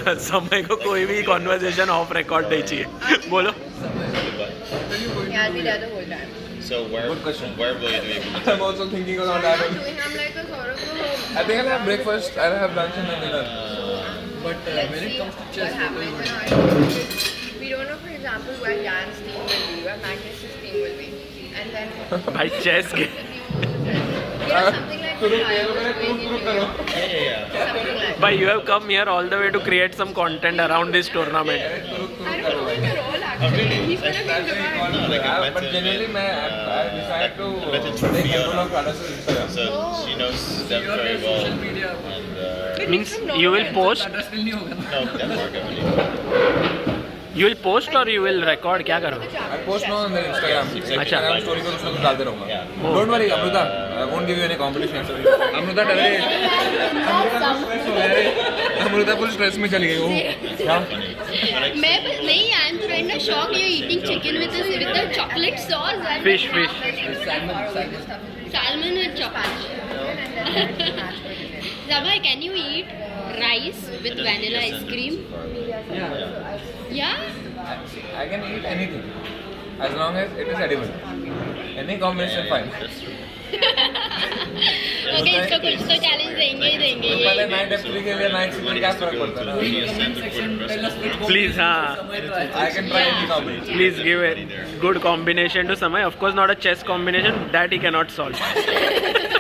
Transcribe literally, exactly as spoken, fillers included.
समय को कोई भी कॉन्वर्सेशन ऑफ रिकॉर्ड नहीं चाहिए। बोलो। Yeah, we did the whole time. So where? Good question. Where will you do? I'm also thinking about that. I'm doing. I'm like a sort of a. I think I'll have breakfast, I'll have lunch and then dinner. But uh, Let's when it see comes to chess, what happens. When I, we don't know, for example, where Jan's team will be, where Magnus's team will be, and then. भाई chess के Yeah, something like that. I was doing in New York. Yeah, yeah, yeah. Something like. भाई you have come here all the way to create some content around this tournament. I don't know the role actually. He's gonna be in Dubai. No, like I met But her generally, in, I, I uh, decided to I met her take through control Fiona. of Carlos's Instagram. So Oh. she knows them you are very on well. social media. And uh, Means you will post, address still नहीं होगा ना. no, Denmark, I believe. you will post or you will record, क्या करोगे? I post now on their Instagram. अच्छा। Instagram story को उसमें कुछ डालते रहूँगा. Yeah. Don't worry, Amruta. I won't give you any competition. Amruta डर रही है. Amruta stress हो गया है. Amruta full stress में चली गई वो. क्या? मैं बस नहीं, आई एम फ्रेंड ना shock you eating chicken with with the chocolate sauce and Fish, fish. Salmon, salmon. salmon with chocolate. Zabha, can you eat rice with vanilla ice cream? Yeah. Yeah? I can eat anything as long as it is edible. Any combination fine. Okay, इसको कुछ तो challenge देंगे ही देंगे तो पहले ये. Night F three के लिए नाइट से क्या फर्क पड़ता है ना? She has sent a good Tell us which Please, हाँ. समय तो आए. I can try any combination. Please give a good combination to Samay. Of course, not a chess combination that he cannot solve.